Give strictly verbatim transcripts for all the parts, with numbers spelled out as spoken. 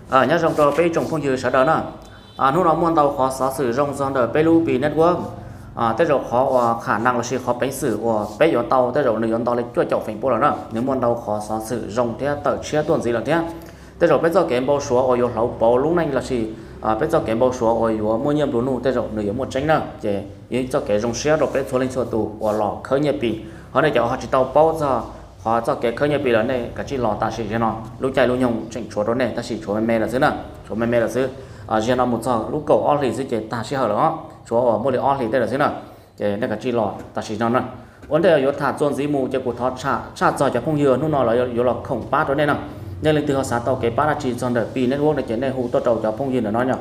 ở nhà rong trò bây trồng phong dư sợ đó nè à nó nó muốn tàu khó xóa sử rong rong đời bây lu bị network à tới rồi khó khả năng là sẽ khó bánh sử của bây giờ tàu tới rồi nếu tàu lấy chuột chậu phình bố là nếu muốn tàu khó xóa sử rong thế tờ chia tuần gì là thế tới rồi bây giờ cái bao số ở yếu lẩu bao lúc này là gì à bây giờ cái bao số ở yếu mua nhiệm đồ nu tới rồi nếu một tránh nữa để ý cho cái rong xe rồi bây số lên số tù ở lò khơi nhẹ bị họ này cho họ chỉ tàu bao giờ họ cho cái khơi nhẹ bị là này cả chỉ lò ta chỉ cho nó lúc chạy lúc nhung chỉnh chỗ đó này ta chỉ chỗ mẹ là thế nào chỗ mẹ là thế à giờ nó một giờ lúc cầu on thì sẽ cái ta chỉ hở đó chỗ ở mua để on thì đây là thế nào cái này cả chỉ lò ta chỉ cho nó vấn đề là thả trôn dĩ mù cho cuộc thọ trả trả giờ cho không nhiều nó nó là yếu là khổng bát đó này nào nên lên từ họ sáng tàu cái bát là chỉ cho đời pi network này cái này hú tàu cho không nhiều là nó nhở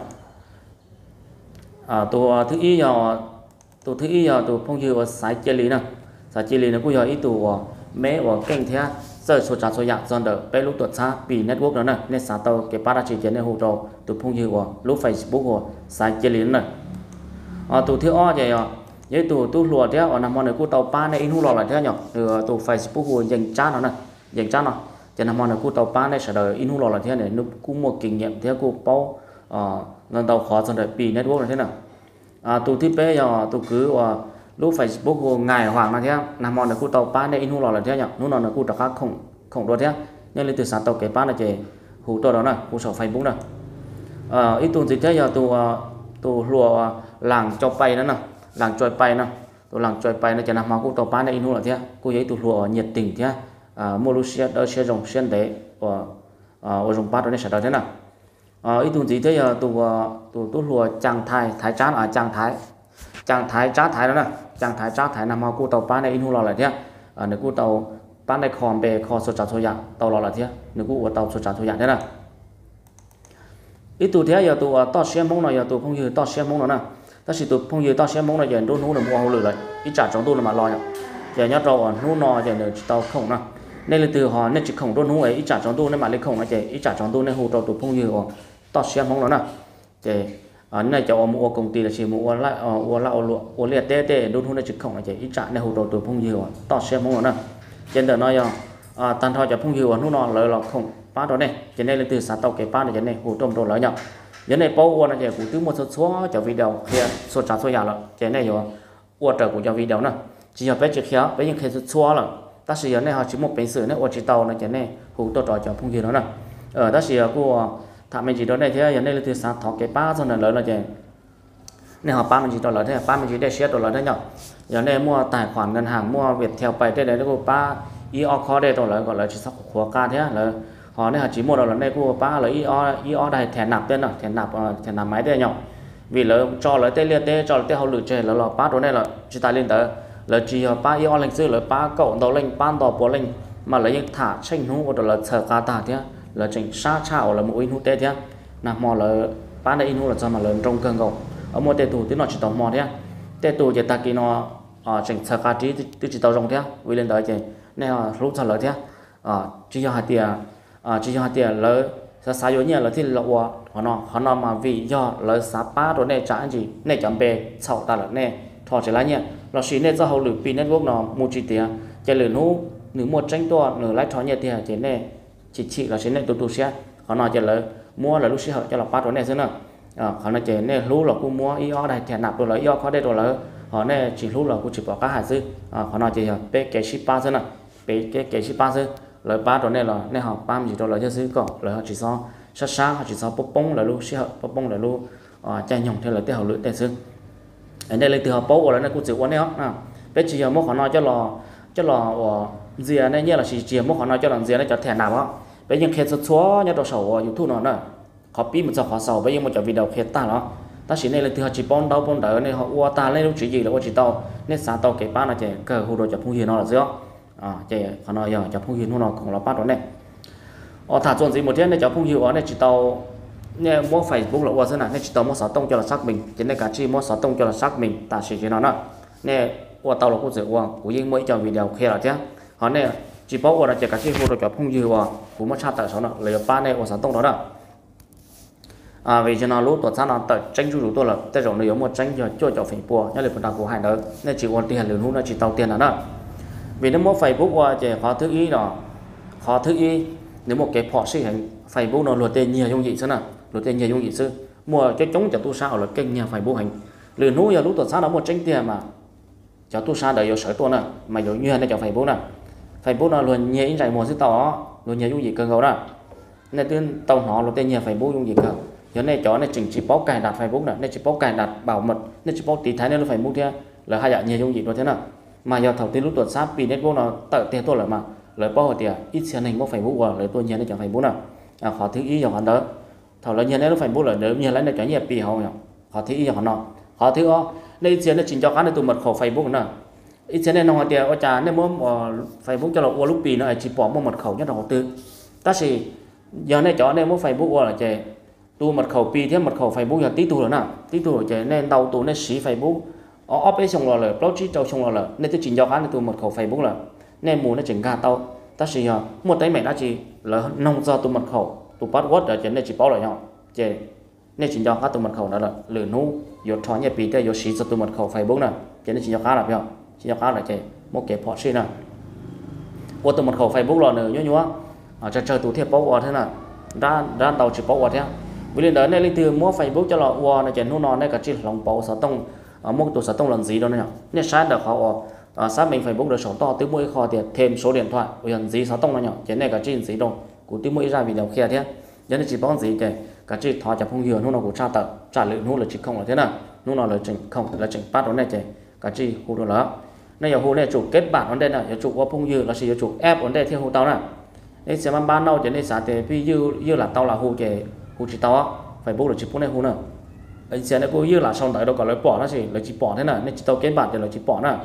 à tụ thứ ý giờ tụ thứ ý giờ tụ không nhiều sải chia lý nè sải chia lý nó cũng giờ ý tụ mẹ và kênh thế giờ số trả số dạng cho đời bây lúc tuần xa pi network đó nè nên sáng tàu cái bát là chỉ cái này hú tàu tụ không nhiều lúc Facebook của sải chia lý nè à tụ thứ o vậy với tụ tụ lùa thế ở nằm ở khu tàu ba này in hú lò lại thế nhở từ tụ Facebook của dành chat nó nè dành chat nó cho nên món này khu tàu ba này sẽ đợi in hú lò là thế này nó cũng một kinh nghiệm thế cô bao lần tàu khó cho đợi pi network là thế nào à tụ tiếp bé giờ tụ cứ lúc Facebook của ngày hoàng là thế nằm món này khu tàu ba này in hú lò là thế nhở nó là khu tàu khác không không đôi thế nhưng lên từ sáng tàu cái ba là chỉ hú tàu đó này khu sổ Facebook này à ít tuần gì thế giờ tụ tụ lùa làng cho bay nữa nè làng trôi bay nè tụ làng trôi bay nó chỉ nằm món khu tàu ba này in hú là thế cô giấy tụ lùa nhiệt tình thế à mua lúc xe đỡ xe rồng xe đấy và ở rồng bát đó này sẽ đỡ thế nào à ít tuần gì thế giờ tụ tụ tụ lùa trang thái thái trán ở trang thái trang thái trá thái đó nè trang thái trá thái nằm ở khu tàu ba này in hú lò lại thế à nếu khu tàu ba này khom bè kho số trả số dạng tàu lò lại thế nếu khu tàu số trả số dạng thế nào ít tuần thế giờ tụ to xe mông này giờ tụ không như to xe mông nữa nè ta chỉ tụ không như to xe mông này giờ đốn hú là mua hú lử lại ít trả trong tôi là mà lo nhỉ giờ nhát rau hú nò giờ nữa tàu không nè nên là từ họ nên chỉ khổng đôn hú ấy ít trả trong tu nên mà lấy khổng là chỉ ít trả trong tu nên hú tàu tụ phong như họ to xem mong nó nè chỉ ở này cho mua công ty là chỉ mua lại mua lại lụa mua liệt tê tê đôn hú nên chỉ khổng là chỉ ít trả nên hú tàu tụ phong như họ to xem mong nó nè trên đời nói à tan thôi cho phong như họ nó nó lợi là khổng ba đó này cho nên là từ sáng tàu cái ba này cho nên hú tôm đồ lợi nhở cho nên bao uốn là chỉ cũng từ một số số cho video kia số trả số giả là cho nên rồi uốn trở của cho video nè chỉ là bé chỉ khéo bé những cái số số là ta sử dụng này họ chỉ một bệnh sử này ở chỉ tàu này cái này hú tàu trò cho phong gì đó nè ở ta sử dụng của thằng mình chỉ đó này thế giờ này là từ sáng thọ cái ba xong là lớn là gì này họ ba mình chỉ đó là thế ba mình chỉ để share đó là thế nhở giờ này mua tài khoản ngân hàng mua Viettel Pay đây đấy nó có ba i o kho đây đó là gọi là chỉ sắp khóa ca thế là họ này họ chỉ mua đó là này của ba là i o i o đây thẻ nạp tên là thẻ nạp thẻ nạp máy đây nhở vì là cho lấy tên liên tên cho lấy tên họ lựa chơi là là ba đó này là chỉ tài liên tới là chỉ ba yêu lệnh sư là ba cậu đầu lệnh ban đỏ bộ lệnh mà lấy những thả tranh hú đó là sở cá tả thế là chỉnh sa chảo là một in hú tê thế nằm mò là ba này in hú là sao mà lớn trong cơn gầu ở một tê tù tiếng nó chỉ tàu mò thế tê tù chỉ ta kia nó ở chỉnh sở cá trí từ chỉ tàu rồng thế vì lên tới chỉ này lúc sau lợi thế à chỉ cho hạt tiền à chỉ cho hạt tiền là sa sa yếu nhiều là thì là họ nó họ nó mà vì do là sa ba đó này trả gì này chấm bề sầu ta là này thọ chỉ là nhỉ là chỉ nên cho hậu lực pin network nó một chỉ tiền chỉ lửa nú nửa một tranh to nửa lái thọ nhẹ tiền chỉ này chỉ chỉ là chỉ này tụt tụt xe họ nói chỉ là mua là lúc sẽ hợp cho là ba đó này thế nào à họ nói chỉ này lúc là cũng mua i o này thẻ nạp rồi là i o có đây rồi là họ này chỉ lúc là cũng chỉ bỏ các hạt dư à họ nói chỉ là bé cái ship ba thế nào bé cái cái ship ba thế là ba đó này là này họ ba gì đó là cho dư cỏ là họ chỉ so sát sát họ chỉ so bốc bông là lúc sẽ hợp bốc bông là lúc à chai nhồng theo là cái hậu lưỡi tên dư anh đây là từ họ bố là nó cũng chịu quan đấy á, bây giờ mua họ nói cho là cho là gì này như là chỉ chỉ mua họ nói cho là gì nó cho thẻ nào á, bây giờ khi số số nhớ đồ sầu YouTube nó nè, copy một số họ sầu bây giờ một cho video khi ta đó, ta chỉ này là từ họ chỉ bón đâu bón đỡ này họ qua ta lấy lúc chỉ gì là qua chỉ tàu, nên sáng tàu cái ba nó chỉ cờ hồ đồ cho phong hiền nó là gì á, à chỉ họ nói giờ cho phong hiền nó cũng là bắt đó này, ở thả chuẩn gì một天này cho phong hiền ở này chỉ tàu nè mua Facebook là qua thế này nè chỉ tao mua sáu tông cho là xác mình trên này cả chi mua sáu tông cho là xác mình ta chỉ cho nó nè nè qua tao là cũng dễ qua cũng yên mới cho video kia là chứ họ nè chỉ bảo qua là chỉ cả chi mua được cho phong dư qua cũng mất sát tại sao nó lấy ba này qua sáu tông đó đó à vì cho nó lúc tuần sau nó tự tranh chủ tôi là tới rồi nếu một tranh cho cho cho phải bùa nhớ là phần nào của hai đó nên chỉ quan tiền lớn hơn nó chỉ tao tiền là đó vì nó mua Facebook qua chỉ khó thứ ý đó khó thứ ý nếu một cái phò sĩ hành Facebook nó luật tên nhiều dung dị xưa nào luật tên nhiều dung dị xưa mua cho chống cho tu sao là kênh nhà Facebook hành lừa nú giờ lúc tuần sáng nó một tranh tiền mà cho tu sao đợi vô sở tuần nè mà vô như này cho Facebook nè Facebook nó luôn nhiều giải mùa xứ tỏ luôn nhiều dung dị cơ gấu nè nên tên tàu nó luật tên nhiều Facebook dung dị cơ giờ này chó này chỉnh chỉ bóc cài đặt Facebook nè nên chỉ bóc cài đặt bảo mật nên chỉ bóc tí thái nên nó Facebook thế là hai dạng nhiều dung dị nó thế nào mà giờ thầu tiên lúc tuần sáng vì network nó tự tiền tôi là mà lời bao hồi tiền ít xe hình một Facebook và lời tôi nhớ để cho Facebook nào à, họ thứ ý dòng hắn đó thầu là nhớ để nó Facebook là nếu nhớ lấy để cho nhiều bì hậu nhỉ họ thứ ý dòng hắn nọ họ thứ ó đây xe nó chỉnh cho cái này tụ mật khẩu Facebook nữa ít xe này nó họ tiền ở trà nếu muốn Facebook cho là qua lúc bì nó chỉ bỏ một mật khẩu nhất là họ tư ta chỉ giờ này cho nên muốn Facebook là chạy tu mật khẩu bì thêm mật khẩu Facebook là tí tu rồi nào tí tu rồi chạy nên đầu tu nên xí Facebook ở office xong rồi là blog chỉ cho xong rồi là nên tôi chỉnh cho cái này tụ mật khẩu Facebook là nên muốn nó chỉnh cả tao ta chỉ à một tay mẹ đã chỉ là nông do tụ mật khẩu tụ password ở trên này chỉ bảo lại nhau chế nên chỉnh cho các tụ mật khẩu đó là lừa nú vô thọ nhẹ bị thế vô xí cho tụ mật khẩu Facebook này chế nên chỉnh cho cá là phải không chỉnh cho cá là chế một cái phỏ xí này qua tụ mật khẩu Facebook là nữa nhớ nhớ à chơi chơi tụ thiệp bảo qua thế nào ra ra tàu chỉ bảo qua thế vì lên đó này lên từ mua Facebook cho là qua này chế nú nó này cả chỉ lòng bảo sở tông ở một tụ sở tông lần gì đó này nên sai được họ à, xác mình Facebook được sổ to từ mỗi kho tiền thêm số điện thoại bây giờ gì sáu tông nó nhỏ cái này cả trên gì đâu của từ mỗi ra vì đầu kia thế cho nên chỉ bón gì cái cả trên thọ chặt không nhiều nó của tra tập trả lượng nó là chỉ không là thế nào nó là chỉnh không là chỉnh bắt đó này cái cả trên hồ đó là này giờ hồ này chủ kết bản vấn đề này giờ chủ có không nhiều là chỉ chủ ép vấn đề theo hồ tao nè đây sẽ mang ban đâu cho nên xã thì ví dụ như là tao là hồ cái hồ chỉ tao Facebook là chỉ bốn này hồ nữa anh sẽ này cô như là xong tới đâu có lấy bỏ nó chỉ là chỉ bỏ thế này nên chỉ tao kết bản thì là chỉ bỏ nè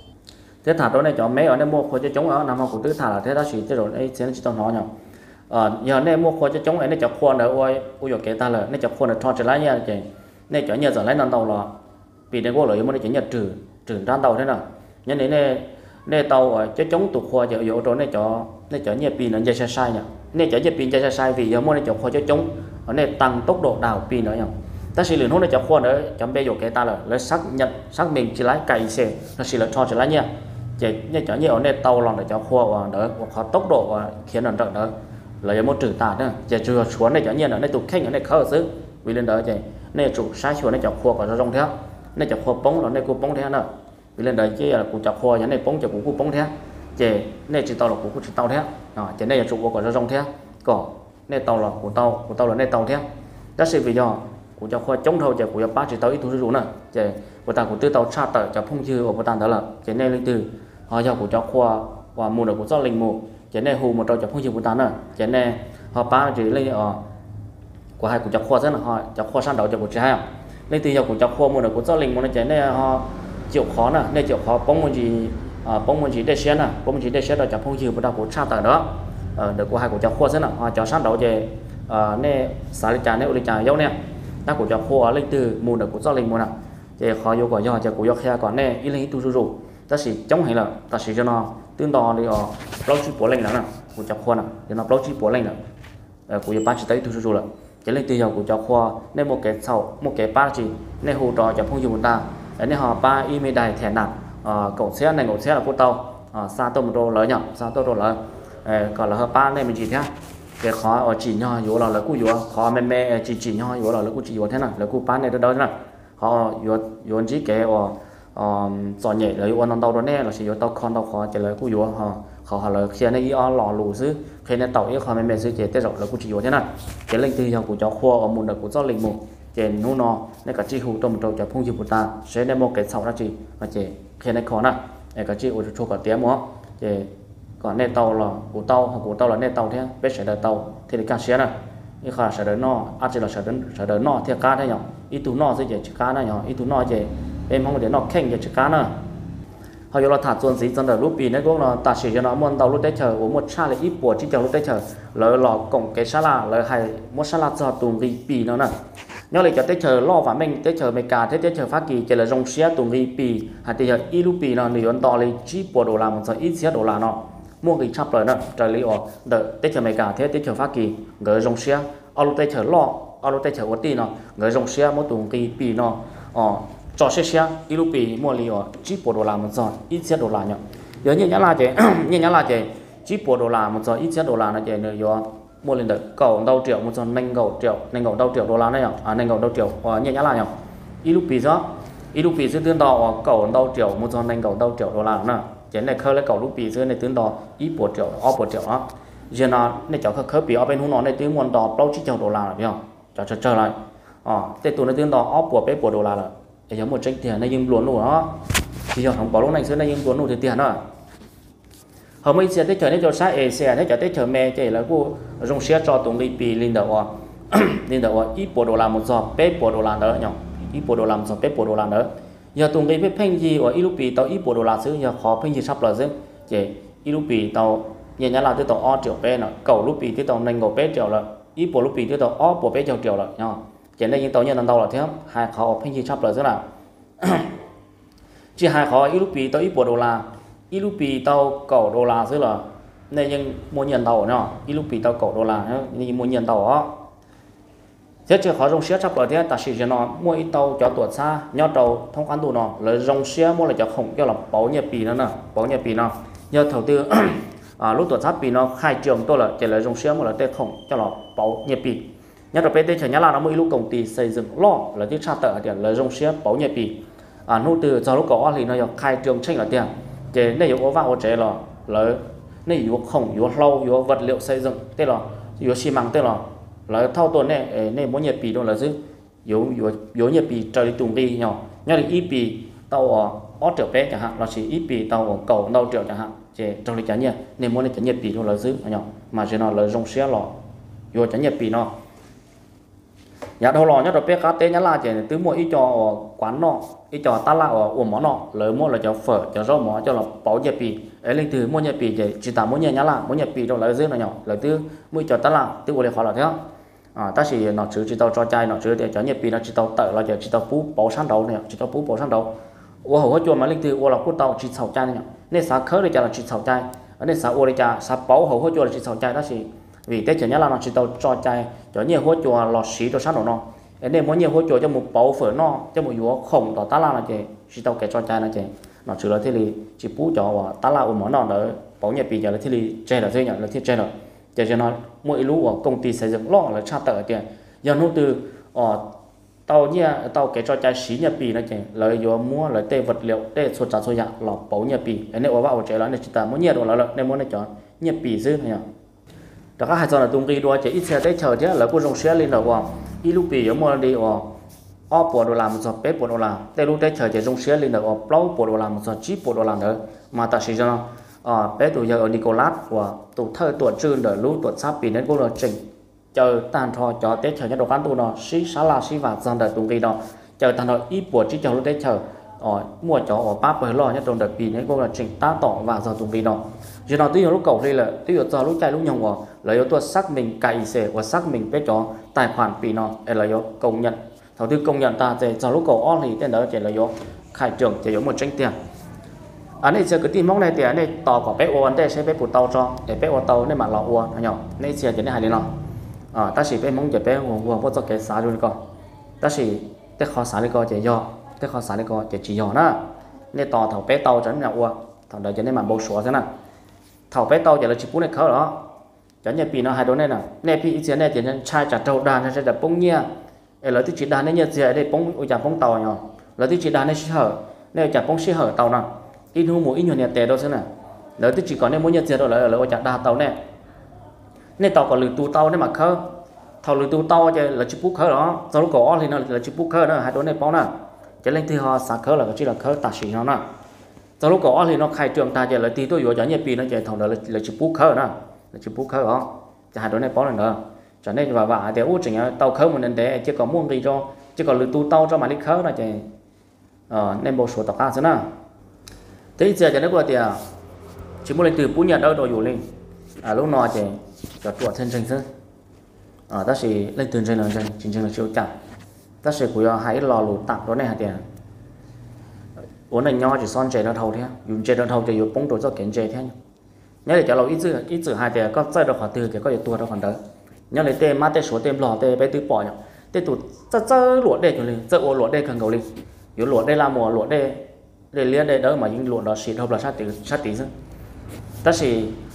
thế thả đó này cho mấy ở đây mua khối cho chống ở nằm của tứ thả là thế đó chỉ cái rồi ấy sẽ chỉ tao nói nhở ờ giờ này mua khối cho chống ấy này cho khoan ở ôi ôi giờ cái ta là này cho khoan là cho trở lại nha chị này cho nhờ giờ lấy nằm tàu là vì này có lợi mà này chỉ nhờ trừ trừ ra tàu thế nào nhân đến này này tàu ở cho chống tụ khoa giờ ở đó này cho này cho nhờ pin nó dây sai sai nhở này cho nhờ pin dây sai sai vì giờ mua này cho khối cho chống ở này tăng tốc độ đào pin nữa nhở ta chỉ lựa nó này cho khoan nữa cho bây giờ cái ta là lấy xác nhận xác mình chỉ lái cày xe nó chỉ là cho trở lại nha chỉ như cho nhiều này tàu lòng để cho khoa và đỡ có tốc độ và khiến nó đỡ đỡ lấy một trừ tạt nữa chỉ chưa xuống này cho nhiều là này tụ khinh ở này khó xử vì lên đỡ vậy này chủ sai xuống này cho khoa và cho rong thế này cho khoa bóng là này cô bóng thế nữa vì lên đỡ chỉ là cụ cho khoa những này bóng cho cụ bóng thế chỉ này chỉ tàu là cụ chỉ tàu thế à chỉ này là chủ của cho rong thế có này tàu là của tàu của tàu là này tàu thế đó là vì do cụ cho khoa chống thầu chỉ cụ cho ba chỉ tàu ít thu rủ nữa chỉ của ta của tư tàu xa tờ cho phong chưa của ta đó là chỉ này lên từ họ cho của cho khoa và mua được của do linh mù chỉ này hù một trâu cho phong chưa của ta nữa chỉ này họ ba chỉ lên ở của hai của cho khoa rất là họ cho khoa sang đầu cho của chị hai lên từ giờ của cho khoa mua được của do linh mù này chỉ này họ chịu khó nè này chịu khó bóng một gì bóng một gì để xe nè bóng một gì để xe rồi cho phong chưa của ta của xa tờ đó được của hai của cho khoa rất là họ cho sang đầu về này xả lên trà này lên trà dấu nè ta của cho khoa lên từ mua được của do linh mù nè thì khó yêu của do cho của do khe còn này ít lên ít tu rủ ta chỉ chống hay là ta chỉ cho nó tương đo đi ở blog chỉ bỏ lên đó nè của cho khoa nè cho nó blog chỉ bỏ lên nè của ba chỉ tới tu rủ là cái lên từ giờ của cho khoa nên một cái sau một cái ba chỉ nên hỗ trợ cho phong dùng ta nên họ ba email đài thẻ nạp cậu xe này cậu xe là của tàu xa tôm đồ lớn nhở xa tôm đồ lớn còn là hợp ba này mình chỉ thế cái khó ở chỉ nhau yếu là là cú yếu khó mềm mềm chỉ chỉ nhau yếu là là cú chỉ yếu thế nào là cú bán này đó thế họ yếu yếu chỉ cái ở giò nhẹ là yếu ăn tàu đó nè là chỉ yếu tàu con tàu khó chỉ là cú yếu họ họ họ là khi này yếu lò lù xứ khi này tàu yếu khó mềm mềm xứ chỉ tết rồi là cú chỉ yếu thế nào cái lệnh từ giờ của cháu khoa ở một đợt của do lệnh một chỉ nô nọ nên cả chi hữu trong trâu cho phong chịu của ta sẽ đem một cái sau ra chỉ mà chỉ khi này khó nè cái chi ở chỗ cả tiếng mà chỉ còn nè tàu là của tàu hoặc của tàu là nè tàu thế biết sẽ đợi tàu thì cái xe này như khá sẽ đợi nó ăn chỉ là sẽ đợi sẽ đợi nó thì cá thế nhở ít tu nó sẽ chỉ cá này nhở ít tu nó chỉ em không để nó khen chỉ cá nữa họ yêu là thả tuần gì trong đời lúc pì này cũng là ta chỉ cho nó muốn tàu lúc đấy chờ của một xa là ít bùa chỉ chờ lúc đấy chờ lời lò cổng cái xa là lời hay một xa là cho tuần gì pì nữa nè nhớ lại cho tới chờ lo và mình tới chờ mình cả thế tới chờ phát kỳ chỉ là dòng xe tuần gì pì hay tới giờ ít lúc pì nó người ăn to lên chỉ bùa đổ làm một số ít xe đổ làm nó mua cái chắp rồi nè trời lý ở đợi tới chờ mình cả thế tới chờ phát kỳ người dòng xe ở lúc tới chờ lo ở lúc tới chờ ớt nó người dòng xe một tuần gì pì nó ờ cho xe xe ít lúc pì mua lý ở chỉ bùa đổ làm một số ít xe đổ làm nhở nhớ như nhớ là chị như nhớ là chị chỉ bùa đổ làm một số ít xe đổ làm là chị nữa do mua lên được cầu đâu triệu một trăm nành cầu triệu nành cầu đâu triệu đô la này nhở à nành cầu đâu triệu và nhẹ nhã lại nhở ít lúc bị đó ít lúc bị dưới tương đo cầu đâu triệu một trăm nành cầu đâu triệu đô la nè chỉ này khơi lấy cầu lúc bị dưới này tương đo ít bộ triệu ở bộ triệu đó giờ nào này cháu khơi bị ở bên hướng nó này tương muốn đo bao chỉ triệu đô la là biết không cháu chờ chờ lại à thế tụi nó tương đo ở bộ bé bộ đô la là để giống một tranh tiền này nhưng luôn luôn đó thì giờ không có lúc này dưới này nhưng luôn luôn thì tiền đó họ mới sẽ tới chờ đến cho xã e xe đến chờ tới chờ mẹ chỉ là cô dùng xe cho tụng đi bị lên đầu lên đầu ít bộ đô la một giờ bé bộ đô la nữa nhở ít bộ đô la một giờ bé bộ đô la nữa giờ tụng đi với phanh gì ở ít lúc bị tàu ít bộ đô la xứ giờ khó phanh gì sắp là chứ chỉ ít lúc bị tàu nhà nhà là tới tàu o triệu bé nữa cầu lúc bị tới tàu nành cầu bé triệu là ít bộ lúc bị tới tàu o bộ bé triệu triệu là nhở chỉ đây những tàu nhà lần đầu là thế hai khó phanh gì sắp là chứ nào chỉ hai khó ít lúc bị tàu ít bộ đô la ít lúc bị tàu cầu đô la xứ là nên nhưng mua nhận tàu nhở ít lúc bị tàu cầu đô la nên mua nhận tàu đó thế chứ họ dùng xe chấp ở thế ta sử dụng nó mua ít tàu cho tuột xa nhớ tàu thông quan tụ nó là dùng xe mua là cho khổng cho là bảo nhập bì nữa nè bảo nhập bì nó nhớ đầu tư à, lúc tuột xa bì nó khai trường tôi là chỉ là dùng xe mua là tê khổng cho là bảo nhập bì nhớ đầu tiên chỉ nhớ là nó mua lúc công ty xây dựng lo là cái charter ở tiền là dùng xe bảo nhập bì à nút từ giờ lúc có thì nó khai trường tranh ở tiền để này có vào chế là là này có khổng có lâu có vật liệu xây dựng tên là có xi măng tên là là thao tuần này này muốn nhiệt bì đâu là chứ yếu yếu yếu nhiệt bì trời tùng đi nhỏ nhớ là ít bì tàu ở triệu bé chẳng hạn là chỉ ít bì tàu ở cầu đâu triệu chẳng hạn chỉ trong lịch chán nhiệt nên muốn chán nhiệt bì đâu là chứ nhỏ mà chỉ nó là dùng xe lọ yếu chán nhiệt bì nó nhà đâu lò nhớ được bé cá té nhá là chỉ từ mua ít cho quán nọ ít cho ta là ở món nọ lấy mua là cho phở cho rau món cho là bảo nhiệt bì ấy lên từ mua nhiệt bì chỉ chỉ tao mua nhiệt nhá là mua nhiệt bì đâu là dư là nhỏ lấy từ mua cho ta là từ ở khó là thế à ta chỉ nó chỉ chỉ tao cho chai nó chỉ để cho nhiệt bì nó chỉ tao tự là chỉ tao phú bảo sáng đầu này chỉ tao phú bảo sáng đầu ô hầu hết cho mà lên từ ô là phú tao chỉ sầu chai này nên sáng khơi để cho là chỉ sầu chai nên sáng ô để cho sáng bảo hầu hết cho là chỉ sầu chai đó chỉ vì thế chỉ nhớ là nó chỉ tao cho chai cho nhiều hỗ trợ lọt xí cho sáng đầu nó nên muốn nhiều hỗ trợ cho một bảo phở nó cho một yếu khổng đó ta là là chỉ chỉ tao cái cho chai nó chỉ nó chỉ là thế thì chỉ phú cho ta là một món nào đó bảo nhiệt bì cho là thế thì chai là thế nhỉ là thế chai rồi để cho nó mỗi lúc ở công ty xây dựng lo là cha tờ tiền giờ nó từ ở tàu nha tàu cái cho chai xí nhiệt bì nó chỉ lấy yếu mua lấy tê vật liệu tê số trả số dạng là bảo nhiệt bì nên ở vào chế là nên chỉ ta muốn nhiệt độ là nên muốn để chọn nhiệt bì dư nhỉ đó các hai giờ là tung đi đua chỉ ít xe tới chờ chứ là cô dùng xe lên đầu vào ít lúc bì ở mua đi ở ở bộ đồ làm một số bé bộ đồ làm tới lúc tới chờ chỉ dùng xe lên đầu ở bao bộ đồ làm một số chip bộ đồ làm nữa mà ta sử dụng à bé tụi giờ ở Nicolas của tụi thơ tuổi trơn đỡ lũ tuổi sắp bị nên cô là chỉnh chờ tàn thọ cho tết chờ nhất đồ cán tụi nó xí xá là xí và dần đợi tung đi đó chờ tàn thọ ít buổi chỉ chờ lúc tết chờ ở mua cho ở ba bữa lo nhất đồ đợt bị nên cô là chỉnh ta tỏ và giờ tung đi đó giờ nào tí lúc cầu đây là tí giờ lúc chạy lúc nhồng của lấy tôi xác mình cày xẻ và xác mình bé cho tài khoản bị nó là yếu công nhận thầu tư công nhận ta để giờ lúc cầu on thì tên đó chỉ là yếu khai trưởng chỉ yếu một tranh tiền anh ấy giờ cái tin mong này thì anh ấy tỏ có bé ô anh đây sẽ bé phụ tàu cho để bé ô tàu nên mà lọ ô nó nhỏ nên giờ chỉ nên hai đến nó à ta chỉ bé mong chỉ bé hồ hồ có cho cái xả luôn con ta chỉ cái khó xả đi con chỉ do cái khó xả đi con chỉ chỉ do đó nên tỏ thầu bé tàu chẳng là ô thầu đó chỉ nên mà bầu sủa thế nào thầu bé tàu chỉ là chỉ bún này khởi đó chẳng nhật pì nó hai đôi này nè nè pì chỉ này chỉ nên chai chặt trâu đàn hay sẽ đặt bông nhia để lấy tí chỉ đàn này nhật gì đây bông ôi chả bông tàu nhỏ lấy tí chỉ đàn này xí hở này chả bông xí hở tàu nào in hu mỗi in nhiều tiền đâu thế nào lấy tí chỉ còn nên muốn nhật gì đâu là lấy ôi chả đà tàu này nên tàu còn lừa tu tàu nên mà khơi thầu lừa tu tàu chứ là chỉ bút khởi đó sau lúc có thì nó là chỉ bút khởi đó hai đôi này bóng nè cho lên thì họ xả khởi là chỉ là khởi tạt xí nó nè sau lúc có thì nó khai trường ta chỉ là tí tôi vừa cho nhật pì nó chỉ thầu là là chỉ bút khởi nè là chỉ bút khởi đó cho hai đôi này bóng này nữa cho nên và và để út chỉnh tàu khởi một lần để chỉ có muốn gì cho chỉ còn lừa tu tàu cho mà đi khởi là chỉ nên bộ số tàu khác thế nào thế giờ cho nó qua thì chỉ muốn lên từ bún nhật đâu rồi dụ lên à lúc nọ thì cho chuột thân chân chứ à ta sẽ lên từ trên là chân chính chân là chiếu chặt ta sẽ của hãy lò lụt tặng đó này hả tiền uống này nho chỉ son chè nó thầu thế dùng chè nó thầu thì dùng bông đồ cho kiện chè thế nhớ để cho lâu ít chữ ít chữ hai tiền có chơi được khoảng từ cái có được tua đâu còn đỡ nhớ lấy tê mát tê số tê lò tê bé tứ bỏ nhở tê tụt chơi chơi luộc đây rồi chơi ô luộc đây cần cầu đi dùng luộc đây là mùa luộc đây để liên đây đỡ mà những luộc đó xịt không là sát tỷ sát tỷ chứ ta chỉ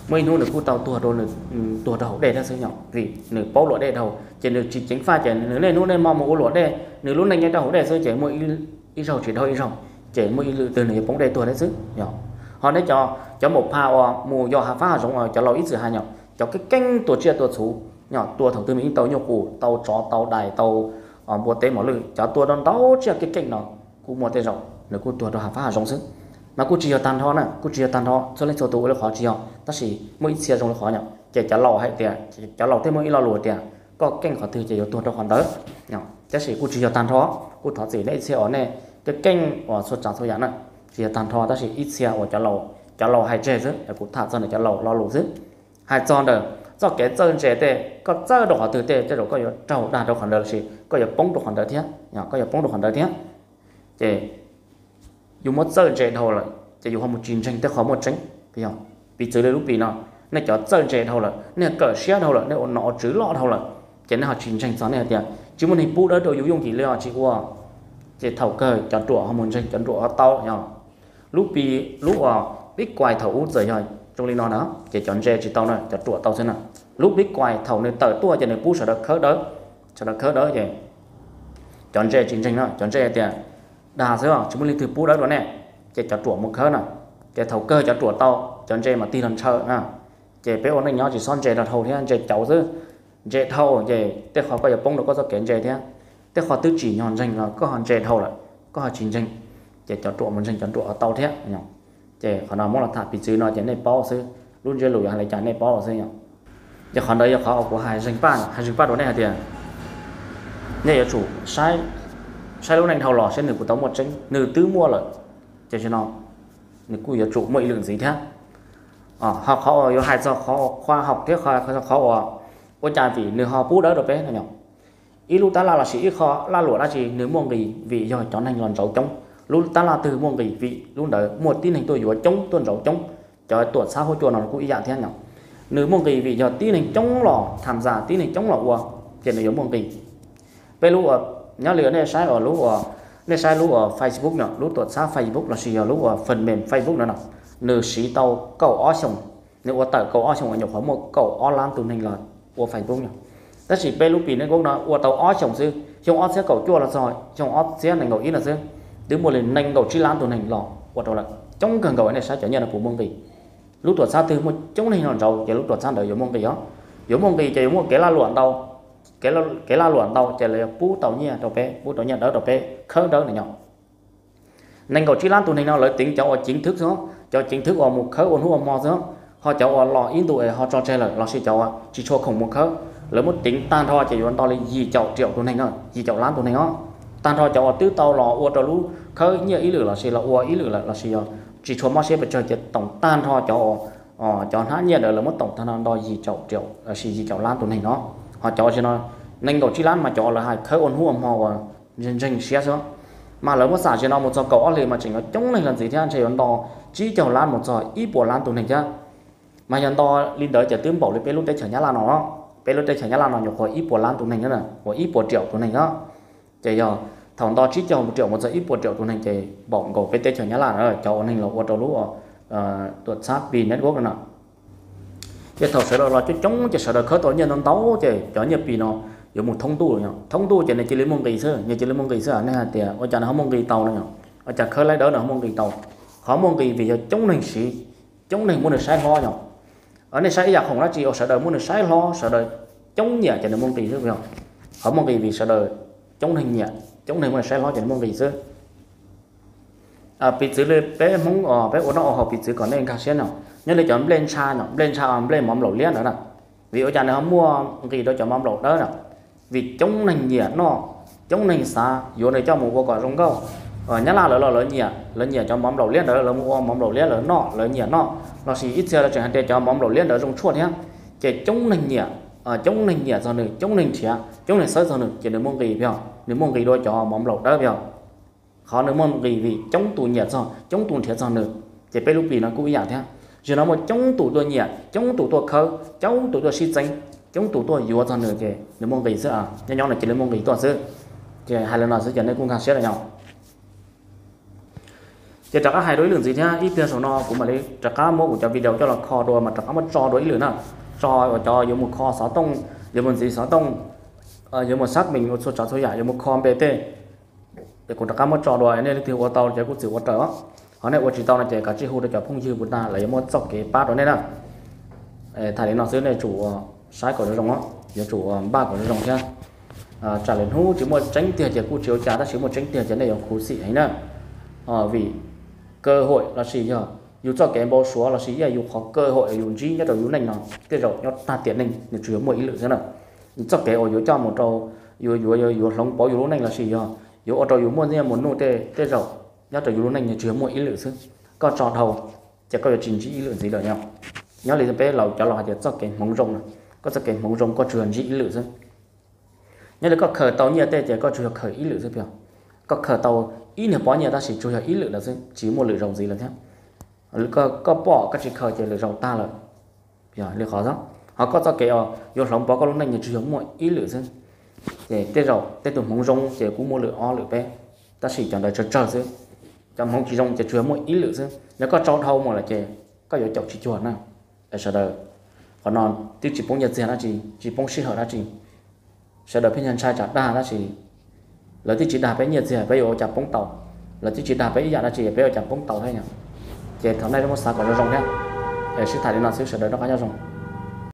mấy nô nửa cú tàu tua đồ nửa tua đầu để ra sứ nhỏ vì nửa bao lụa để đầu chỉ nửa chỉ chính pha chỉ nửa này nô này mò một lụa để nửa lúc này nghe đầu để sứ chỉ mỗi ít rau chỉ thôi ít rau chỉ mỗi từ nửa bóng để tua đấy sứ nhỏ họ đấy cho cho một pha mù do hà pha giống cho lâu ít sự hai nhỏ cho cái canh tua chia tua số nhỏ tua thằng tư mình tàu nhiều củ tàu chó tàu đài tàu mua tế mỏ lư cho tua đón tàu chia cái canh nó cú mua tế rộng nửa cú tua đó hà pha giống sứ mà cú chia tan thọ nè cú chia tan thọ cho nên số tụ là khó chia ta chỉ mỗi chia trong là khó nhở chỉ cho lò hay tiền cho lò thêm mỗi lò lùa tiền có kênh khó từ chỉ có tuần trong khoản đó nhở ta chỉ cú chia tan thọ cú thọ gì đấy chia ở này cái kênh của số trả số giảm này chia tan thọ ta chỉ ít chia ở cho lò cho lò hay chơi chứ để cú thả cho này cho lò lò lùa chứ hai cho được cho cái chân chế tệ có chơi đồ từ tệ cho đồ có có trâu đa đồ khoản đó là có có bóng đồ khoản đó thế nhở có có bóng đồ khoản đó thế thì dùng một giờ chạy đầu lại chỉ dùng một chiến tranh tới khó một tranh phải không vì từ đây lúc bị nó này cho giờ chạy đầu lại này cỡ xe đầu lại này nó chứa lọ đầu lại chỉ nên họ chiến tranh sáng này thì chứ một hình bút đó đồ dùng chỉ leo chỉ qua chỉ thầu cơ cho trụ họ muốn tranh cho trụ họ tao nhau lúc bị lúc à biết quài thầu út rồi rồi trong linh nó đó chỉ chọn xe chỉ tao này cho trụ tao thế nào lúc biết quài thầu này tờ tua cho nên bút sẽ được khớ đỡ sẽ được khớ đỡ vậy chọn xe chiến tranh đó chọn xe thì đà chứ không chúng mình từ bút đó rồi nè chỉ cho chuột một khớ nè chỉ thầu cơ cho chuột tao chọn chơi mà tin lần chờ nè chỉ bé ôn này nhỏ chỉ son chơi là thầu thế chỉ cháu chứ chỉ thầu chỉ để họ bây giờ bông được có số kiện chơi thế để họ tự chỉ nhọn danh là có hàng chơi thầu lại có hàng chính danh chỉ cho chuột mình danh chọn chuột ở tao thế nhỉ chỉ họ nào muốn là thả bị chữ nó chỉ này bao chứ luôn chơi lùi hay là chạy này bao chứ nhỉ chỉ còn đây họ của hai danh ba hai danh ba đó này là tiền này chủ sai sai lúc này thầu lò sẽ nửa của tao một tranh nửa tứ mua lại cho cho nó nửa cùi ở trụ mấy lượng gì thế à học họ có hai giờ khó khoa học thế khó khó khó ở nhà vì nửa họ bút đỡ được bé này nhở ý lúc ta là là sĩ khó la lụa là gì nửa mong gì vì rồi chọn thành lòn dấu trống lúc ta là từ mong gì vì lúc đỡ một tin hình tôi vừa trống tuần dấu trống cho tuần xã hội chùa nó cũng ý dạng thế nhở nửa mong gì vì giờ tin hình trống lò tham gia tin hình trống lò qua chỉ là giống mong gì bây lúc nhớ lửa này sai ở lúc ở này sai lúc ở Facebook nhở lúc tuần xã Facebook là gì ở lúc ở phần mềm Facebook nữa nè nửa sĩ tàu cầu ó sòng nếu ở tờ cầu ó sòng ở nhập khẩu một cầu ó lan tụi hình là của Facebook nhở tất chỉ bên lúc pin này cũng là ở tàu ó sòng sư trong ó sẽ cầu chua là rồi trong ó sẽ này ngồi ít là sư đứng một lần nành cầu chi lan tụi hình lò của tàu là trong gần cầu này sai trở nhận là của mông kỳ lúc tuần xã từ một trong hình lòn dầu chỉ lúc tuần xã đợi giống mông kỳ đó giống mông kỳ chỉ giống một cái la luận đâu cái la cái la luận tàu chỉ là bú tàu nhia tàu bé bú tàu nhia đỡ tàu bé khơi đỡ này nhau nên cầu chi lan tụi này nó lợi tính cho chính thức đó cho chính thức ở một khơi ôn hú mò đó họ cho lò in tụi họ cho chơi lời lò xí cho chỉ cho khổng một khơi lấy một tính tan thôi chỉ còn to là gì chậu triệu tụi này nữa gì chậu lan tụi này đó tan thôi cho tứ tàu lò ua tàu lú khơi như ý lửa là xí là ua ý lửa là là xí chỉ cho mò xí phải chơi chỉ tổng tan thôi cho ờ cho há nhiên là mất tổng tan đo gì chậu triệu là xí gì chậu lan tụi này nó họ cho cho nó nên cầu chi lan mà cho là hai khơi ôn hú mò và dần dần xé xuống mà lớn một xả cho nó một trò cỏ liền mà chỉ có chống này là gì thế anh chơi to chỉ cho lan một trò ít bộ lan tụi này chứ mà nhận to liên đới chỉ tương bảo lên bên lúc đấy chở nhá lan nó bên lúc đấy chở nhá lan nó nhiều khỏi ít bộ lan tụi này nữa nè của ít bộ triệu tụi này đó chỉ giờ thằng to chỉ cho một triệu một giờ ít bộ triệu tụi này chỉ bỏng cổ bên đấy chở nhá lan rồi cho nên là ô tô lúa tuột sát pin network rồi nè cái thầu sẽ là cho chống chỉ sợ được khởi tổ nhân nó tấu chỉ cho nhập pin nó dùng một thông tu rồi nhở thông tu chỉ này chỉ lấy mông kỳ sơ nhà chỉ lấy mông kỳ sơ này là tiền ở chợ nó không mông kỳ tàu nữa nhở ở chợ khơi lấy đỡ nó không mông kỳ tàu khó mông kỳ vì giờ chống nền sĩ chống nền muốn được sai lo nhở ở này sai giặc không là chỉ ở sợ đời muốn được sai lo sợ đời chống nhẹ chỉ là mông kỳ sơ phải không khó mông kỳ vì sợ đời chống nền nhẹ chống nền muốn được sai lo chỉ là mông kỳ sơ à bị xử lý bé mông ở bé ở nó ở bị xử còn nên cá xén nhở nhưng để chọn lên cha nhở lên cha lên mắm lẩu liên nữa nè vì ở chợ này họ mua kỳ đó cho mắm lẩu đó nè vì chống nền nhẹ nó chống nền xa vô này cho một bộ cỏ rong câu ở nhá là lỡ lỡ nhẹ lỡ nhẹ cho mắm lẩu liên đó lỡ mua mắm lẩu liên lỡ nọ lỡ nhẹ nọ nó chỉ ít xe là chẳng hạn cho mắm lẩu liên đó rong chuột nhá chỉ chống nền nhẹ ở chống nền nhẹ rồi nữa chống nền trẻ chống nền sớt rồi nữa chỉ được mong kỳ phải không nếu mong kỳ đôi cho mắm lẩu đó phải không khó nếu mong kỳ vì chống tủ nhẹ rồi chống tủ thiệt rồi nữa chỉ bên lúc vì nó cũng vậy thế chỉ nó một chống tủ tua nhẹ chống tủ tua khơi chống tủ tua xịt xanh chống tủ tua yếu cho nữa kì nếu mong kỳ sữa à nhân nhóm này chỉ lấy mong kỳ tua sữa kì hai lần nào sẽ dẫn đến cung khang sữa là nhau จะจากhai đối lượng gì nhá ít tiền số nó cũng mà lấyจากcá mỗi của cho video cho là kho đồ màจากcá mất cho đối lượng nào cho và cho dùng một kho sáu tông dùng một gì sáu tông dùng một sắc mình một số trò số giả dùng một kho bt để cũngจากcá mất cho đồ nên thì qua tàuจะcũng chịu qua trở họ này qua chỉ tàu là chỉ cả chỉ hú để cho phong dư bữa ta lấy một chọc cái ba đó này nè thằng này nó dưới này chủ sai của nó rồng á giờ chủ ba của nó rồng nha trả lời hú chỉ một tránh tiền chỉ cụ chiếu trả ta chỉ một tránh tiền chỉ này là khu sĩ ấy nè vì cơ hội là gì nhở dù cho cái bao số là gì là dù có cơ hội dù gì nhất là dù này nó cái rồi nó ta tiền này để chứa một ý lượng thế nào cho cái ở dù cho một trâu dù dù dù dù sống bao dù này là gì nhở dù ở trâu dù mua gì muốn nô tê tê rồi nhất là dù này để chứa một ý lượng chứ có tròn đầu chỉ có trình chỉ ý lượng gì rồi nhau nhớ lấy bé lẩu cho lò thì cho cái mông rồng này có cho cái mông rồng có truyền chỉ ý lượng chứ nhớ là có khởi tàu nhiều tê chỉ có truyền khởi ý lượng chứ phải có khởi tàu ý niệm bỏ nhiều ta chỉ truyền ý lượng là chứ chỉ một lượng rồng gì là thế có có bỏ các chỉ khởi chỉ lượng rồng ta là giờ liệu khó lắm họ có cho cái ở vô lòng bỏ có lúc này chỉ truyền một ý lượng chứ để tê rồi tê tụi mông rồng chỉ cũng một lượng o lượng bé ta chỉ chọn đời chờ chờ chứ trong mông chỉ rồng chỉ truyền một ý lượng chứ nếu có trâu thâu mà là chỉ có dấu chọc chỉ chuẩn nào để sợ đời còn non tiêu chỉ bông nhiệt gì là chỉ chỉ bông xí hở là chỉ sợ đời phiên nhân trai chặt đa là chỉ là tiêu chỉ đạp bé nhiệt gì bây giờ chặt bông tàu là tiêu chỉ đạp bé giả là chỉ bây giờ chặt bông tàu thôi nhỉ chỉ thằng này nó một sáng còn nó rồng nhá để sư thải đến nó sư sợ đời nó có nhau rồng